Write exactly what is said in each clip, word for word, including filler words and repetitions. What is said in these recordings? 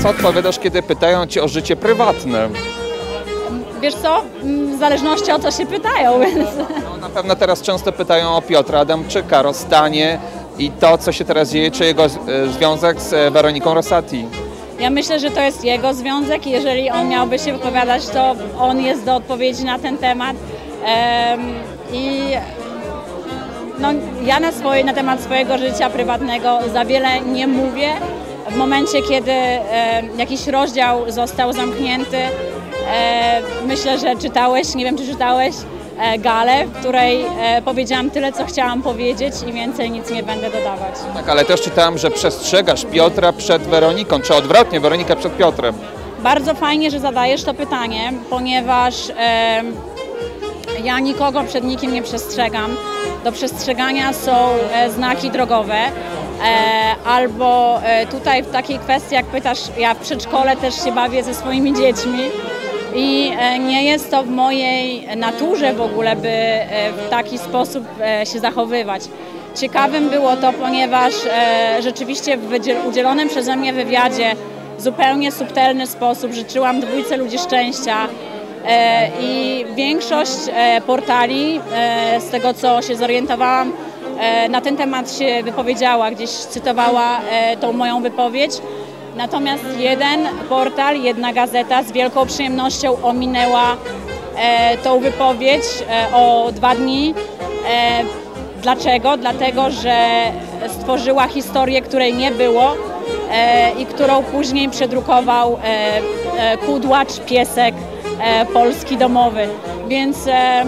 co odpowiadasz, kiedy pytają cię o życie prywatne? Wiesz co, w zależności o co się pytają, więc... No, na pewno teraz często pytają o Piotra Adamczyka, rozstanie i to, co się teraz dzieje, czy jego e, związek z Weroniką Rosati. Ja myślę, że to jest jego związek i jeżeli on miałby się wypowiadać, to on jest do odpowiedzi na ten temat. Ehm, I no, ja na, swoje, na temat swojego życia prywatnego za wiele nie mówię. W momencie, kiedy e, jakiś rozdział został zamknięty, e, myślę, że czytałeś, nie wiem czy czytałeś, e, galę, w której e, powiedziałam tyle, co chciałam powiedzieć i więcej nic nie będę dodawać. Tak, ale też czytałem, że przestrzegasz Piotra przed Weroniką, czy odwrotnie, Weronika przed Piotrem. Bardzo fajnie, że zadajesz to pytanie, ponieważ e, ja nikogo przed nikim nie przestrzegam. Do przestrzegania są e, znaki drogowe. E, albo e, tutaj w takiej kwestii, jak pytasz, ja w przedszkole też się bawię ze swoimi dziećmi i e, nie jest to w mojej naturze w ogóle, by e, w taki sposób e, się zachowywać. Ciekawym było to, ponieważ e, rzeczywiście w udzielonym przeze mnie wywiadzie w zupełnie subtelny sposób życzyłam dwójce ludzi szczęścia e, i większość e, portali, e, z tego co się zorientowałam, na ten temat się wypowiedziała, gdzieś cytowała tą moją wypowiedź. Natomiast jeden portal, jedna gazeta z wielką przyjemnością ominęła tą wypowiedź o dwa dni. Dlaczego? Dlatego, że stworzyła historię, której nie było i którą później przedrukował kudłacz, piesek polski domowy. Więc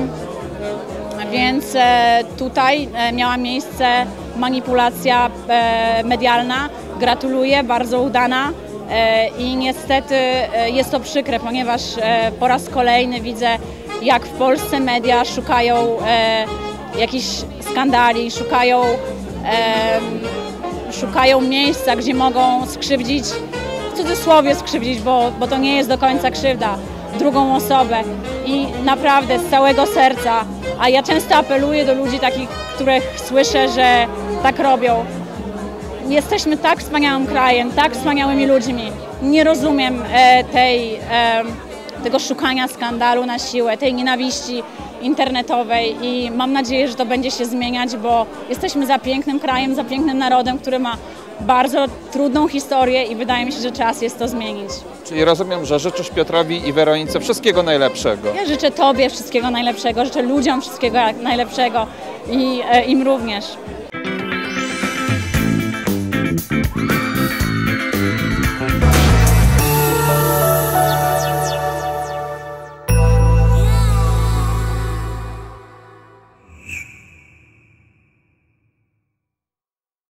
Więc tutaj miała miejsce manipulacja medialna. Gratuluję, bardzo udana i niestety jest to przykre, ponieważ po raz kolejny widzę, jak w Polsce media szukają jakichś skandali, szukają, szukają miejsca, gdzie mogą skrzywdzić, w cudzysłowie skrzywdzić, bo, bo to nie jest do końca krzywda, drugą osobę i naprawdę z całego serca, a ja często apeluję do ludzi takich, których słyszę, że tak robią. Jesteśmy tak wspaniałym krajem, tak wspaniałymi ludźmi. Nie rozumiem e, tej, e, tego szukania skandalu na siłę, tej nienawiści internetowej i mam nadzieję, że to będzie się zmieniać, bo jesteśmy za pięknym krajem, za pięknym narodem, który ma bardzo trudną historię i wydaje mi się, że czas jest to zmienić. Czyli rozumiem, że życzysz Piotrowi i Weronice wszystkiego najlepszego. Ja życzę Tobie wszystkiego najlepszego, życzę ludziom wszystkiego najlepszego i e, im również.